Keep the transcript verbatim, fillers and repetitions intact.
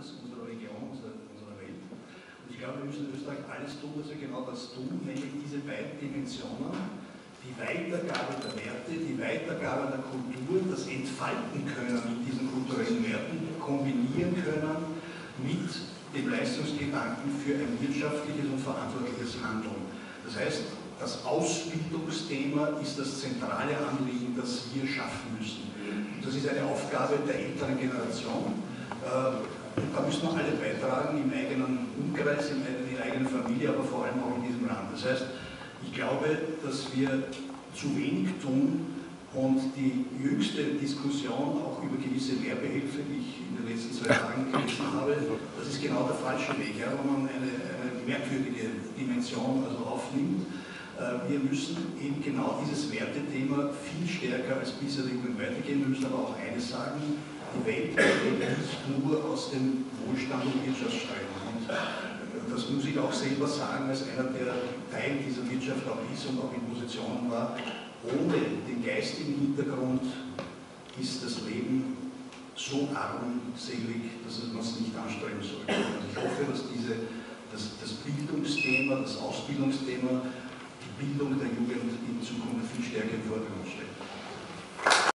Landes, unserer Region, unserer, unserer Welt. Und ich glaube, wir müssen in Österreich alles tun, dass wir genau das tun, nämlich diese beiden Dimensionen, die Weitergabe der Werte, die Weitergabe der Kultur, das Entfalten können mit diesen kulturellen Werten, kombinieren können mit dem Leistungsgedanken für ein wirtschaftliches und verantwortliches Handeln. Das heißt, das Ausbildungsthema ist das zentrale Anliegen, das wir schaffen müssen. Das ist eine Aufgabe der älteren Generation. Und da müssen wir alle beitragen, im eigenen Umkreis, in der eigenen Familie, aber vor allem auch in diesem Land. Das heißt, ich glaube, dass wir zu wenig tun und die jüngste Diskussion auch über gewisse Werbehilfe, die ich in den letzten zwei Tagen gelesen habe, das ist genau der falsche Weg, ja, wo man eine, eine merkwürdige Dimension also aufnimmt. Wir müssen eben genau dieses Wertethema viel stärker als bisher weitergehen. Wir müssen aber auch eines sagen, die Welt besteht nicht nur aus dem Wohlstand und Wirtschaftsstreben. Und das muss ich auch selber sagen, als einer, der Teil dieser Wirtschaft auch ist und auch in Positionen war. Ohne den geistigen Hintergrund ist das Leben so armselig, dass man es nicht anstrengen sollte. Also ich hoffe, dass diese, das, das Bildungsthema, das Ausbildungsthema, die Bildung der Jugend in Zukunft viel stärker im Vordergrund steht.